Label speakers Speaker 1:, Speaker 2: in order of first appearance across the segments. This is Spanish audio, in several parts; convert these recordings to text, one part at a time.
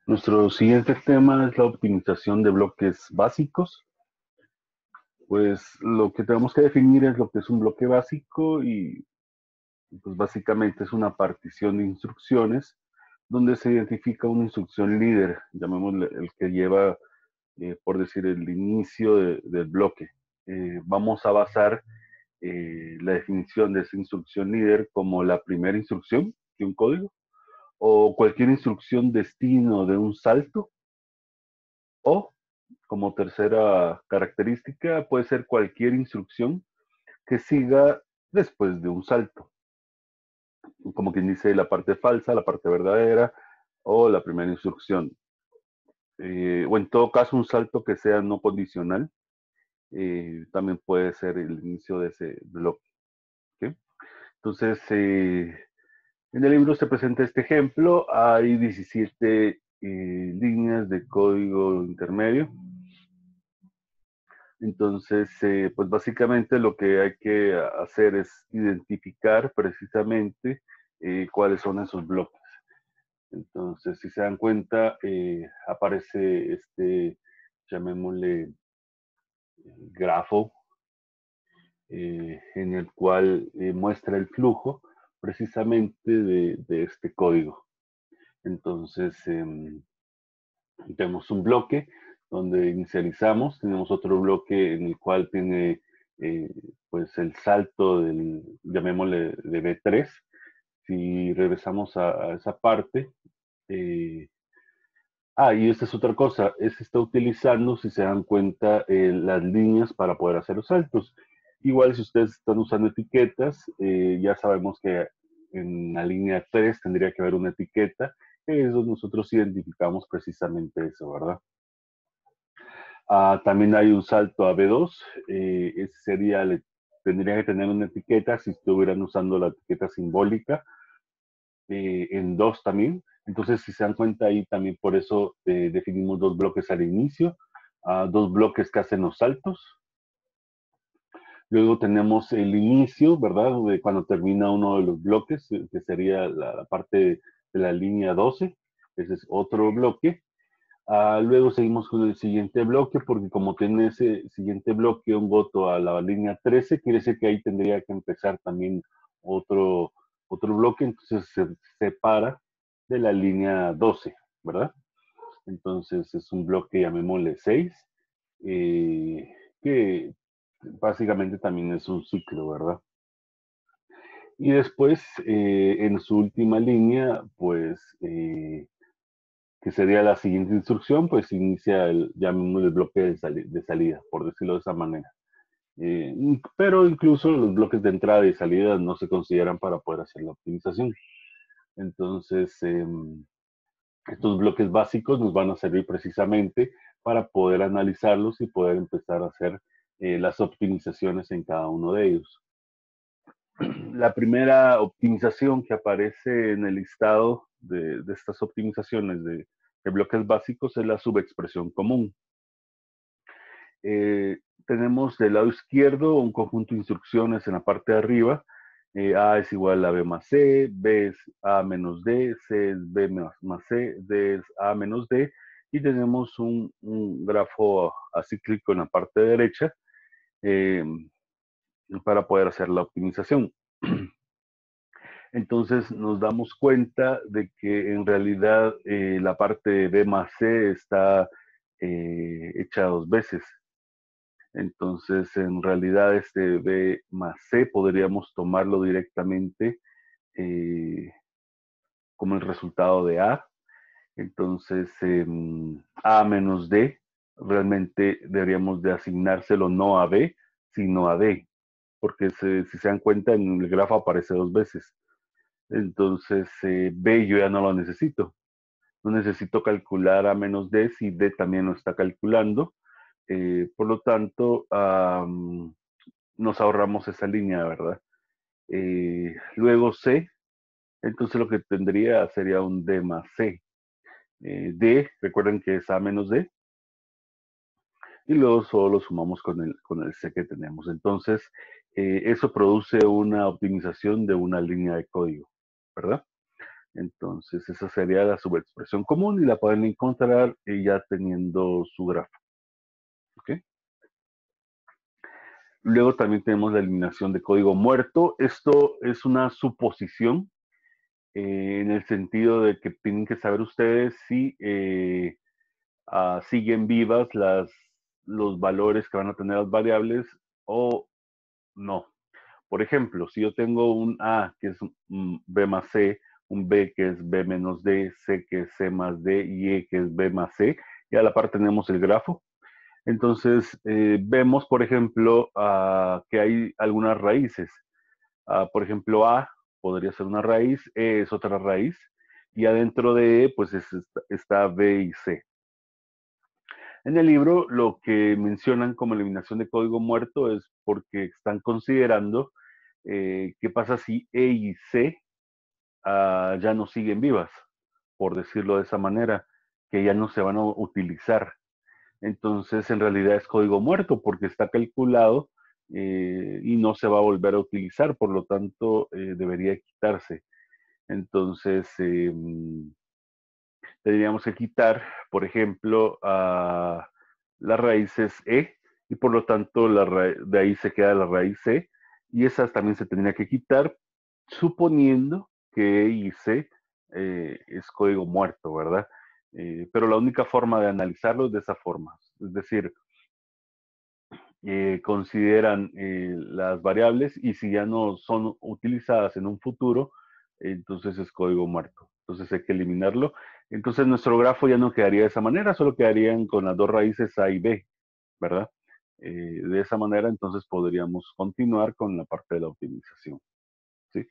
Speaker 1: Nuestro siguiente tema es la optimización de bloques básicos. Pues lo que tenemos que definir es lo que es un bloque básico y pues básicamente es una partición de instrucciones donde se identifica una instrucción líder, llamémosle el que lleva, por decir, el inicio del bloque. Vamos a basar la definición de esa instrucción líder como la primera instrucción de un código o cualquier instrucción destino de un salto o como tercera característica puede ser cualquier instrucción que siga después de un salto, como quien dice la parte falsa, la parte verdadera o la primera instrucción. O en todo caso un salto que sea no condicional, también puede ser el inicio de ese bloque. ¿Sí? Entonces, en el libro se presenta este ejemplo, hay 17 líneas de código intermedio. Entonces, pues básicamente lo que hay que hacer es identificar precisamente cuáles son esos bloques. Entonces, si se dan cuenta, aparece este, llamémosle, grafo, en el cual muestra el flujo precisamente de este código. Entonces, tenemos un bloque donde inicializamos, tenemos otro bloque en el cual tiene eh, pues el salto del, llamémosle, de B3. Si regresamos a esa parte, eh, y esta es otra cosa, se está utilizando, si se dan cuenta, las líneas para poder hacer los saltos. Igual si ustedes están usando etiquetas, ya sabemos que en la línea 3 tendría que haber una etiqueta, que es donde nosotros identificamos precisamente eso, ¿verdad? También hay un salto a B2, ese sería, tendría que tener una etiqueta si estuvieran usando la etiqueta simbólica, en 2 también. Entonces, si se dan cuenta ahí, también por eso definimos dos bloques al inicio, dos bloques que hacen los saltos. Luego tenemos el inicio, ¿verdad? De cuando termina uno de los bloques, que sería la parte de la línea 12. Ese es otro bloque. Luego seguimos con el siguiente bloque, porque como tiene ese siguiente bloque un voto a la línea 13, quiere decir que ahí tendría que empezar también otro, otro bloque, entonces se separa de la línea 12, ¿verdad? Entonces es un bloque, llamémosle 6, que básicamente también es un ciclo, ¿verdad? Y después, en su última línea, pues que sería la siguiente instrucción, pues inicia el, llamémosle el bloque de salida, por decirlo de esa manera. Pero incluso los bloques de entrada y salida no se consideran para poder hacer la optimización. Entonces, estos bloques básicos nos van a servir precisamente para poder analizarlos y poder empezar a hacer las optimizaciones en cada uno de ellos. La primera optimización que aparece en el listado de estas optimizaciones de bloques básicos es la subexpresión común. Eh, Tenemos del lado izquierdo un conjunto de instrucciones en la parte de arriba. A es igual a B más C, B es A menos D, C es B más C, D es A menos D. Y tenemos un grafo acíclico en la parte derecha eh, para poder hacer la optimización. Entonces nos damos cuenta de que en realidad la parte de B más C está hecha dos veces. Entonces, en realidad, este B más C podríamos tomarlo directamente eh, como el resultado de A. Entonces, A menos D, realmente deberíamos de asignárselo no a B, sino a D, porque si se dan cuenta, en el grafo aparece dos veces. Entonces, B yo ya no lo necesito. No necesito calcular A menos D si D también lo está calculando. Por lo tanto, nos ahorramos esa línea, ¿verdad? Luego C, entonces lo que tendría sería un D más C. D, recuerden que es A menos D, y luego solo lo sumamos con el C que tenemos. Entonces, eso produce una optimización de una línea de código, ¿verdad? Entonces, esa sería la subexpresión común y la pueden encontrar ya teniendo su grafo. ¿Ok? Luego también tenemos la eliminación de código muerto. Esto es una suposición en el sentido de que tienen que saber ustedes si siguen vivas los valores que van a tener las variables o no. Por ejemplo, si yo tengo un A que es B más C, un B que es B menos D, C que es C más D y E que es B más C, y a la par tenemos el grafo. Entonces, vemos, por ejemplo, que hay algunas raíces. Por ejemplo, A podría ser una raíz, E es otra raíz, y adentro de E, pues está B y C. En el libro, lo que mencionan como eliminación de código muerto es porque están considerando qué pasa si E y C ya no siguen vivas, por decirlo de esa manera, que ya no se van a utilizar. Entonces, en realidad es código muerto porque está calculado y no se va a volver a utilizar, por lo tanto, debería quitarse. Entonces, tendríamos que quitar, por ejemplo, las raíces E y por lo tanto de ahí se queda la raíz C y esas también se tendría que quitar suponiendo que E y C es código muerto, ¿verdad? Pero la única forma de analizarlo es de esa forma, es decir, consideran las variables y si ya no son utilizadas en un futuro, entonces es código muerto. Entonces hay que eliminarlo. Entonces nuestro grafo ya no quedaría de esa manera, solo quedarían con las dos raíces A y B, ¿verdad? De esa manera entonces podríamos continuar con la parte de la optimización. ¿Sí?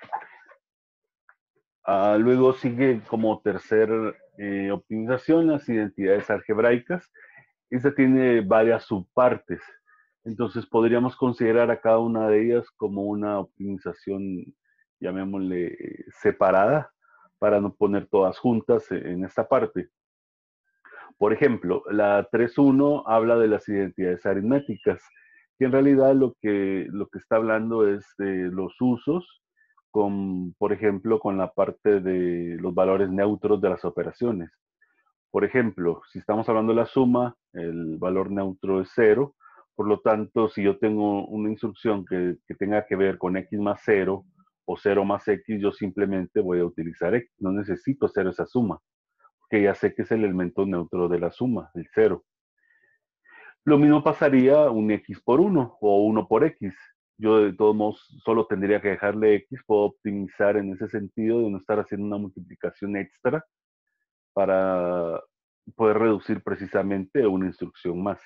Speaker 1: Luego sigue como tercer optimización las identidades algebraicas. Esta tiene varias subpartes. Entonces podríamos considerar a cada una de ellas como una optimización, llamémosle, separada, para no poner todas juntas en esta parte. Por ejemplo, la 3.1 habla de las identidades aritméticas, que en realidad lo que está hablando es de los usos, por ejemplo, con la parte de los valores neutros de las operaciones. Por ejemplo, si estamos hablando de la suma, el valor neutro es 0. Por lo tanto, si yo tengo una instrucción que tenga que ver con x más 0 o 0 más x, yo simplemente voy a utilizar x. No necesito hacer esa suma, porque ya sé que es el elemento neutro de la suma, el 0. Lo mismo pasaría un x por 1 o 1 por x. Yo de todos modos solo tendría que dejarle x, puedo optimizar en ese sentido de no estar haciendo una multiplicación extra para poder reducir precisamente una instrucción más.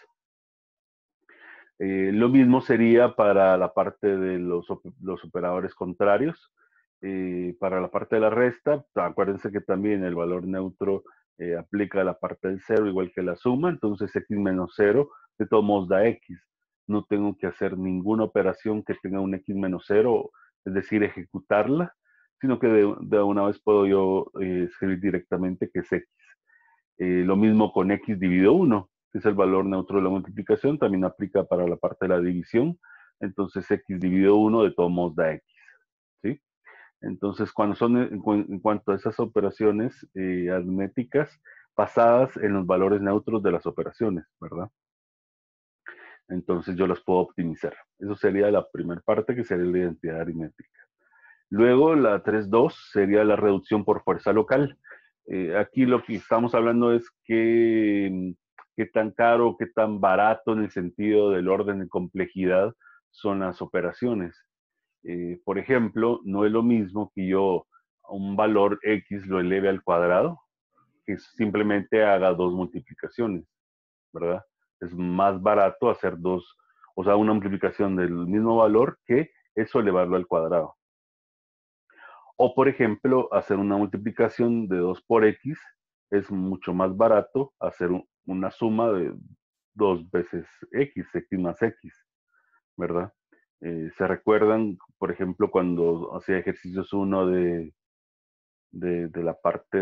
Speaker 1: Lo mismo sería para la parte de los operadores contrarios. Para la parte de la resta, acuérdense que también el valor neutro aplica la parte del 0 igual que la suma, entonces x menos 0 de todos modos da x. No tengo que hacer ninguna operación que tenga un x menos 0, es decir, ejecutarla, sino que de una vez puedo yo escribir directamente que es x. Lo mismo con x dividido 1, que es el valor neutro de la multiplicación, también aplica para la parte de la división. Entonces x dividido 1 de todos modos da x. ¿Sí? Entonces, cuando son en cuanto a esas operaciones aritméticas basadas en los valores neutros de las operaciones, ¿verdad? Entonces yo las puedo optimizar. Eso sería la primera parte, que sería la identidad aritmética. Luego la 3.2 sería la reducción por fuerza local. Aquí lo que estamos hablando es qué tan caro, qué tan barato en el sentido del orden de complejidad son las operaciones. Por ejemplo, no es lo mismo que yo un valor X lo eleve al cuadrado, que simplemente haga dos multiplicaciones, ¿verdad? Es más barato hacer dos, o sea, una multiplicación del mismo valor que eso elevarlo al cuadrado. O, por ejemplo, hacer una multiplicación de 2 por x es mucho más barato hacer una suma de 2 veces x más x, ¿verdad? ¿Se recuerdan, por ejemplo, cuando hacía ejercicios uno de la parte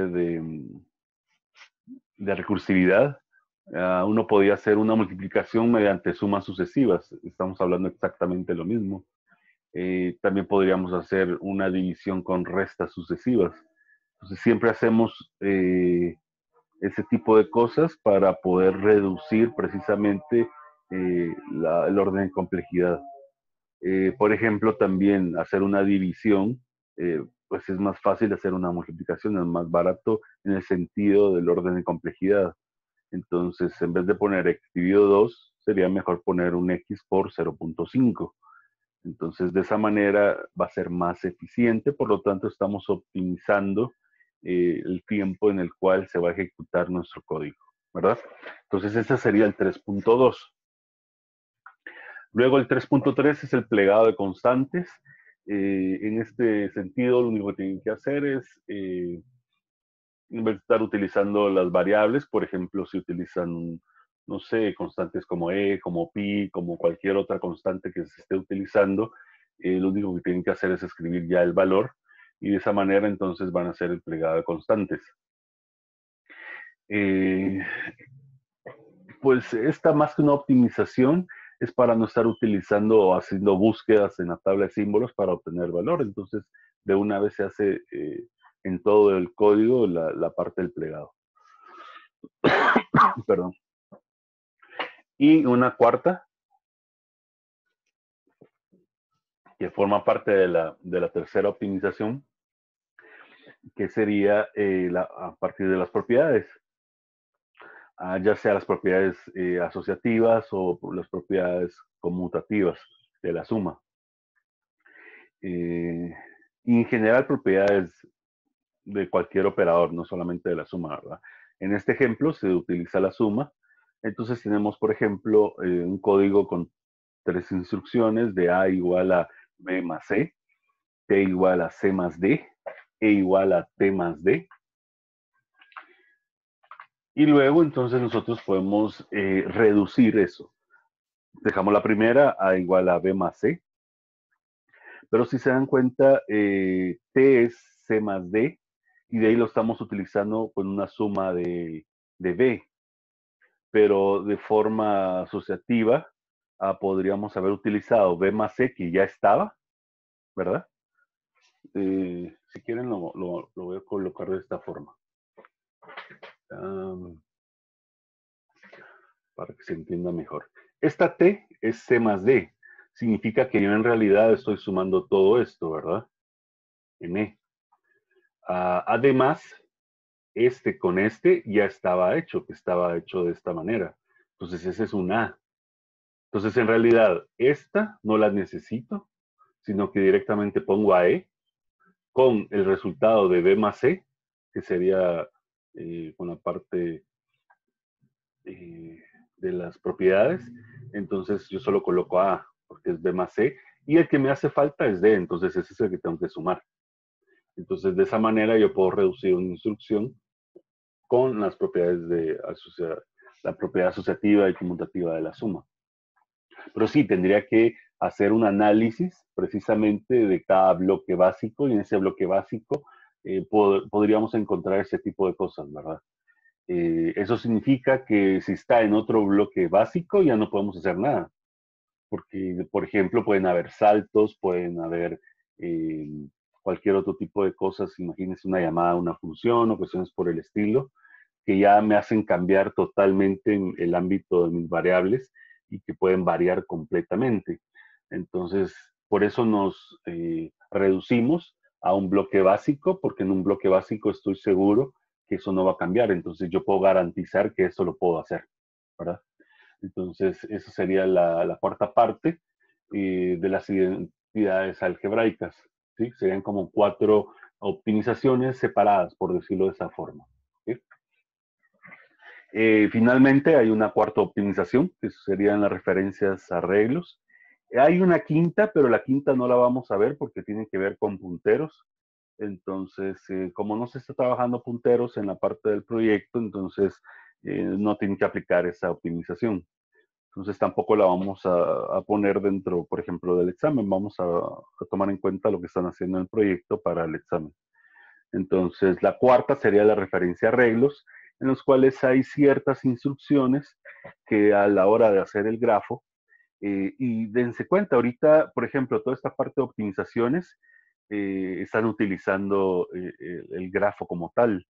Speaker 1: de recursividad? Uno podía hacer una multiplicación mediante sumas sucesivas. Estamos hablando exactamente lo mismo. También podríamos hacer una división con restas sucesivas. Entonces siempre hacemos ese tipo de cosas para poder reducir precisamente el orden de complejidad. Por ejemplo, también hacer una división, pues es más fácil hacer una multiplicación, es más barato en el sentido del orden de complejidad. Entonces, en vez de poner x dividido 2, sería mejor poner un x por 0.5. Entonces, de esa manera va a ser más eficiente, por lo tanto, estamos optimizando el tiempo en el cual se va a ejecutar nuestro código, ¿verdad? Entonces, ese sería el 3.2. Luego, el 3.3 es el plegado de constantes. En este sentido, lo único que tienen que hacer es, en vez de estar utilizando las variables, por ejemplo, si utilizan, no sé, constantes como e, como pi, como cualquier otra constante que se esté utilizando, lo único que tienen que hacer es escribir ya el valor y de esa manera entonces van a hacer el plegado de constantes. Pues esta más que una optimización es para no estar utilizando o haciendo búsquedas en la tabla de símbolos para obtener valor. Entonces, de una vez se hace en todo el código la parte del plegado. Perdón. Y una cuarta, que forma parte de la tercera optimización, que sería a partir de las propiedades. Ya sea las propiedades asociativas o las propiedades conmutativas de la suma. Y en general propiedades de cualquier operador, no solamente de la suma, ¿verdad? En este ejemplo se utiliza la suma. Entonces tenemos, por ejemplo, un código con 3 instrucciones de A igual a B más C, T igual a C más D, E igual a T más D. Y luego entonces nosotros podemos reducir eso. Dejamos la primera A igual a B más C. Pero si se dan cuenta, T es C más D y de ahí lo estamos utilizando con una suma de B. Pero de forma asociativa podríamos haber utilizado B más C que ya estaba, ¿verdad? Si quieren lo voy a colocar de esta forma. Para que se entienda mejor. Esta T es C más D. Significa que yo en realidad estoy sumando todo esto, ¿verdad? En E. Además, este con este ya estaba hecho, que estaba hecho de esta manera. Entonces ese es un A. Entonces en realidad esta no la necesito, sino que directamente pongo a E con el resultado de B más C, que sería con la parte de las propiedades. Entonces yo solo coloco A, porque es B más C, y el que me hace falta es D, entonces ese es el que tengo que sumar. Entonces de esa manera yo puedo reducir una instrucción con las propiedades de la propiedad asociativa y conmutativa de la suma. Pero sí, tendría que hacer un análisis precisamente de cada bloque básico y en ese bloque básico podríamos encontrar ese tipo de cosas, ¿verdad? Eso significa que si está en otro bloque básico ya no podemos hacer nada, porque, por ejemplo, pueden haber saltos, pueden haber eh, cualquier otro tipo de cosas, imagínense una llamada a una función o cuestiones por el estilo, que ya me hacen cambiar totalmente en el ámbito de mis variables y que pueden variar completamente. Entonces, por eso nos reducimos a un bloque básico, porque en un bloque básico estoy seguro que eso no va a cambiar. Entonces, yo puedo garantizar que eso lo puedo hacer, ¿verdad? Entonces, esa sería la cuarta parte de las identidades algebraicas, ¿sí? Serían como 4 optimizaciones separadas, por decirlo de esa forma. ¿Sí? Finalmente, hay una cuarta optimización, que serían las referencias a arreglos. Hay una quinta, pero la quinta no la vamos a ver porque tiene que ver con punteros. Entonces, como no se está trabajando punteros en la parte del proyecto, entonces no tiene que aplicar esa optimización. Entonces tampoco la vamos a poner dentro, por ejemplo, del examen. Vamos a tomar en cuenta lo que están haciendo en el proyecto para el examen. Entonces, la cuarta sería la referencia a arreglos, en los cuales hay ciertas instrucciones que a la hora de hacer el grafo, y dense cuenta, ahorita, por ejemplo, toda esta parte de optimizaciones, están utilizando el grafo como tal.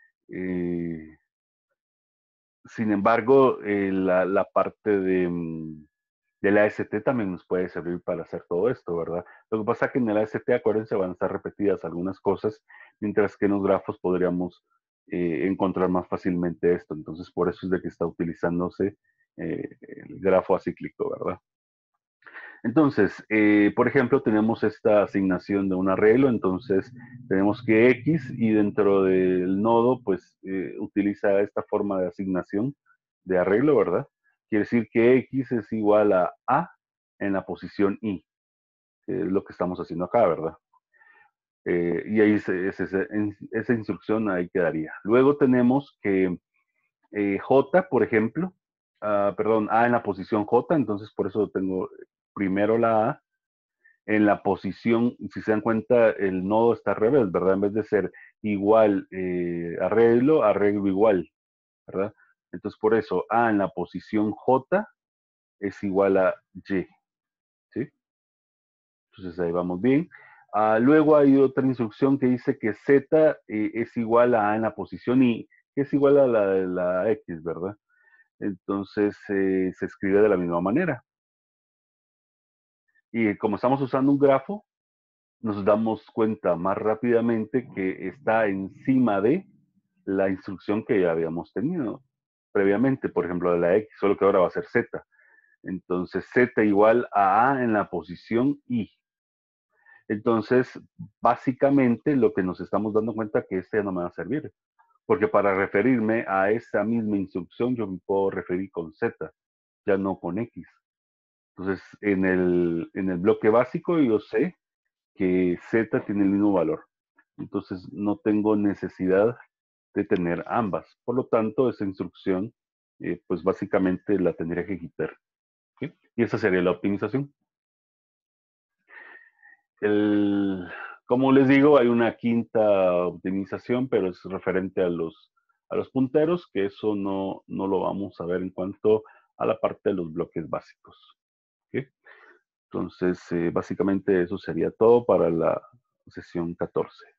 Speaker 1: Sin embargo, la parte de la AST también nos puede servir para hacer todo esto, ¿verdad? Lo que pasa es que en el AST, acuérdense, van a estar repetidas algunas cosas, mientras que en los grafos podríamos encontrar más fácilmente esto. Entonces, por eso es de que está utilizándose el grafo acíclico, ¿verdad? Entonces, por ejemplo, tenemos esta asignación de un arreglo, entonces tenemos que X y dentro del nodo, pues utiliza esta forma de asignación de arreglo, ¿verdad? Quiere decir que X es igual a en la posición Y, que es lo que estamos haciendo acá, ¿verdad? Y ahí esa instrucción ahí quedaría. Luego tenemos que J, por ejemplo, perdón, A en la posición J, entonces por eso tengo primero la A. En la posición, si se dan cuenta, el nodo está al revés, ¿verdad? En vez de ser igual arreglo, arreglo igual, ¿verdad? Entonces, por eso, A en la posición J es igual a Y, ¿sí? Entonces, ahí vamos bien. Luego hay otra instrucción que dice que Z es igual a en la posición Y, que es igual a la de la X, ¿verdad? Entonces, se escribe de la misma manera. Y como estamos usando un grafo, nos damos cuenta más rápidamente que está encima de la instrucción que ya habíamos tenido previamente, por ejemplo, de la X, solo que ahora va a ser Z. Entonces, Z igual a A en la posición Y. Entonces, básicamente lo que nos estamos dando cuenta que este ya no me va a servir, porque para referirme a esa misma instrucción yo me puedo referir con Z, ya no con X. Entonces, en el bloque básico yo sé que Z tiene el mismo valor. Entonces no tengo necesidad de tener ambas. Por lo tanto, esa instrucción, pues básicamente la tendría que quitar. ¿Sí? Y esa sería la optimización. Como les digo, hay una quinta optimización, pero es referente a los punteros, que eso no lo vamos a ver en cuanto a la parte de los bloques básicos. ¿Sí? Entonces, básicamente eso sería todo para la sesión 14.